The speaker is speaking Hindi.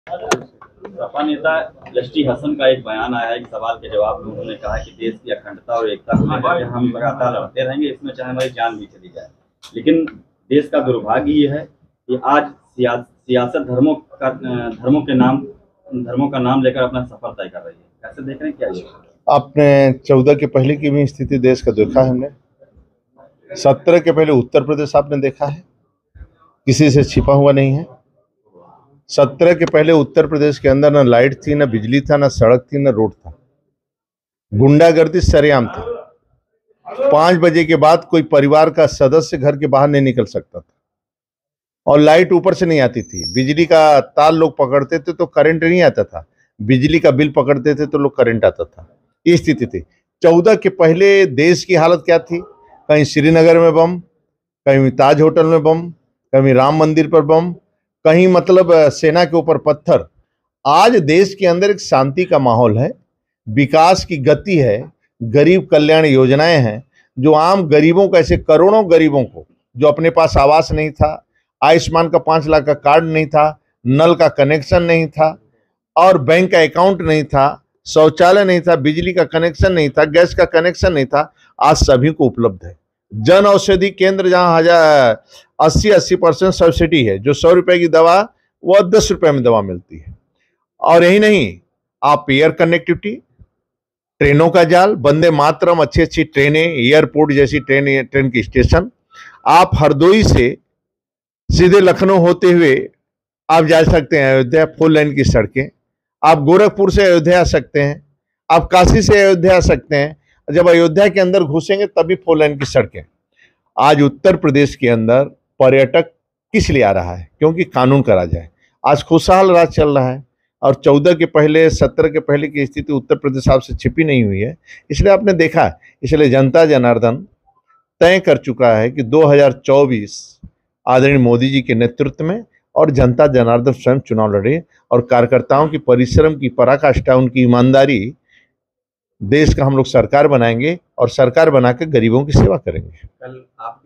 सपा नेता एसटी हसन का एक बयान आया है, एक सवाल के जवाब में उन्होंने कहा कि देश की अखंडता और एकता को लेकर के हम लगातार लड़ते रहेंगे, इसमें चाहे हमारी जान भी चली जाए। लेकिन देश का दुर्भाग्य ये है कि आज सियासत धर्मों का नाम लेकर अपना सफर तय कर रही है। कैसे देख रहे हैं क्या ये? आपने 14 के पहले की भी स्थिति देश का देखा है, हमने 17 के पहले उत्तर प्रदेश आपने देखा है, किसी से छिपा हुआ नहीं है। 17 के पहले उत्तर प्रदेश के अंदर ना लाइट थी, ना बिजली था, ना सड़क थी, ना रोड था। गुंडागर्दी सरेआम थी। 5 बजे के बाद कोई परिवार का सदस्य घर के बाहर नहीं निकल सकता था और लाइट ऊपर से नहीं आती थी। बिजली का तार लोग पकड़ते थे तो करंट नहीं आता था, बिजली का बिल पकड़ते थे तो लोग करंट आता था। ये स्थिति थी। 14 के पहले देश की हालत क्या थी? कहीं श्रीनगर में बम, कहीं ताज होटल में बम, कहीं राम मंदिर पर बम, कहीं मतलब सेना के ऊपर पत्थर। आज देश के अंदर एक शांति का माहौल है, विकास की गति है, गरीब कल्याण योजनाएं हैं जो आम गरीबों को, ऐसे करोड़ों गरीबों को जो अपने पास आवास नहीं था, आयुष्मान का 5 लाख का कार्ड नहीं था, नल का कनेक्शन नहीं था और बैंक का अकाउंट नहीं था, शौचालय नहीं था, बिजली का कनेक्शन नहीं था, गैस का कनेक्शन नहीं था, आज सभी को उपलब्ध है। जन औषधि केंद्र जहां 80% सब्सिडी है, जो 100 रुपए की दवा वो 10 रुपए में दवा मिलती है। और यही नहीं, आप एयर कनेक्टिविटी, ट्रेनों का जाल, वंदे मातरम, अच्छी अच्छी ट्रेनें, एयरपोर्ट जैसी ट्रेन की स्टेशन, आप हरदोई से सीधे लखनऊ होते हुए आप जा सकते हैं अयोध्या, 4 लाइन की सड़कें। आप गोरखपुर से अयोध्या आ सकते हैं, आप काशी से अयोध्या आ सकते हैं। जब अयोध्या के अंदर घुसेंगे तभी 4 लाइन की सड़कें। आज उत्तर प्रदेश के अंदर पर्यटक किस लिए आ रहा है? क्योंकि कानून का राज है। आज खुशहाल राज चल रहा है और 14 के पहले, 17 के पहले की स्थिति उत्तर प्रदेश आपसे छिपी नहीं हुई है, इसलिए आपने देखा है। इसलिए जनता जनार्दन तय कर चुका है कि 2024 आदरणीय मोदी जी के नेतृत्व में और जनता जनार्दन स्वयं चुनाव लड़े और कार्यकर्ताओं की परिश्रम की पराकाष्ठा, उनकी ईमानदारी, देश का हम लोग सरकार बनाएंगे और सरकार बना के गरीबों की सेवा करेंगे। कल आप